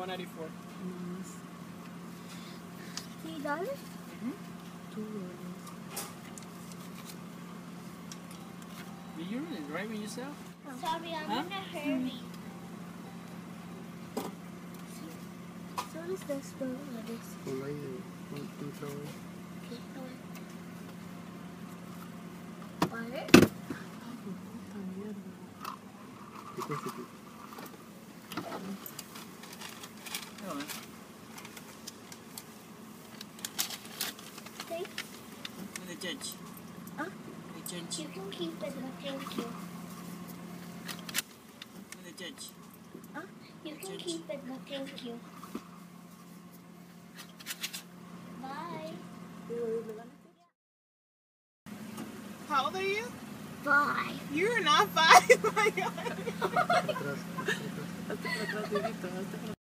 $1.94. $3? $2. You're right when you sell? Sorry, I'm in a hurry. So is this one? Butter? The judge. Huh? The judge. You can keep it, but thank you. The judge. Huh? You can keep it, but thank you. Bye. How old are you? 5. You're not 5. Oh my God.